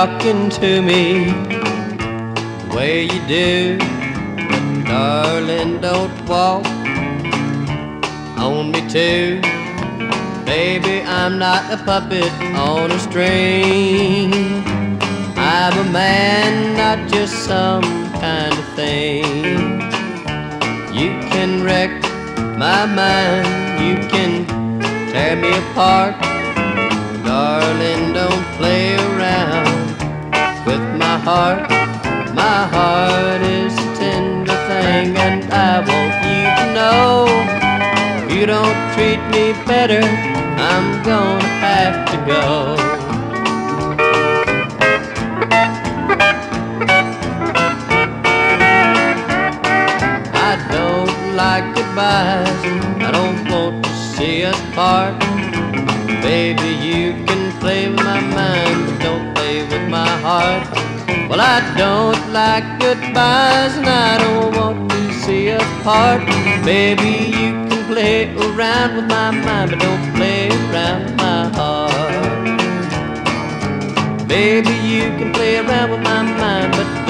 talking to me the way you do. But darling, don't walk on me too. Baby, I'm not a puppet on a string. I'm a man, not just some kind of thing. You can wreck my mind, you can tear me apart. Darling, don't play around with my heart. My heart is a tender thing, and I want you to know, if you don't treat me better, I'm gonna have to go. I don't like goodbyes, I don't want to see us part. Baby, you can play with my mind, but don't play with my heart. Well, I don't like goodbyes, and I don't want to see us part. Baby, you can play around with my mind, but don't play around with my heart. Baby, you can play around with my mind, but